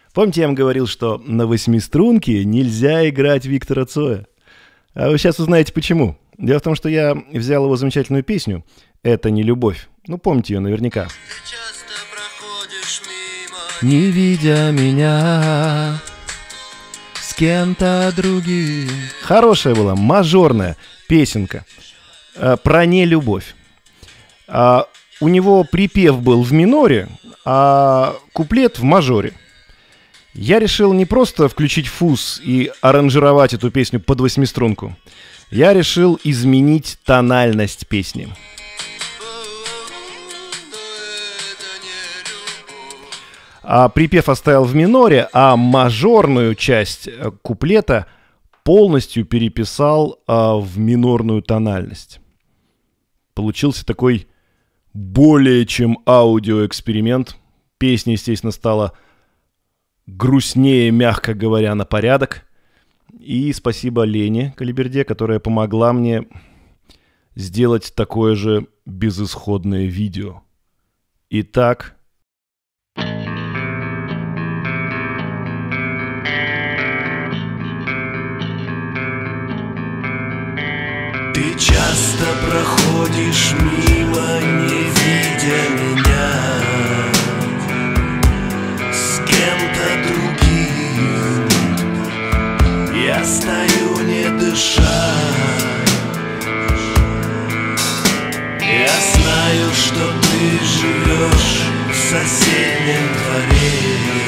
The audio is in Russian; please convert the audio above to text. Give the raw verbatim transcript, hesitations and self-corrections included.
Помните, я вам говорил, что на восьмиструнке нельзя играть Виктора Цоя? А вы сейчас узнаете, почему. Дело в том, что я взял его замечательную песню «Это не любовь». Ну, помните ее наверняка. Не видя меня с кем-то другим. Хорошая была, мажорная песенка э, про нелюбовь. А, у него припев был в миноре, а куплет в мажоре. Я решил не просто включить фуз и аранжировать эту песню под восьмиструнку. Я решил изменить тональность песни. А припев оставил в миноре, а мажорную часть куплета полностью переписал а, в минорную тональность. Получился такой более чем аудиоэксперимент. Песня, естественно, стала грустнее, мягко говоря, на порядок. И спасибо Лене Калиберде, которая помогла мне сделать такое же безысходное видео. Итак... Ты часто проходишь мимо, не видя меня с кем-то другим. Я стою, не дыша. Я знаю, что ты живешь в соседнем дворе.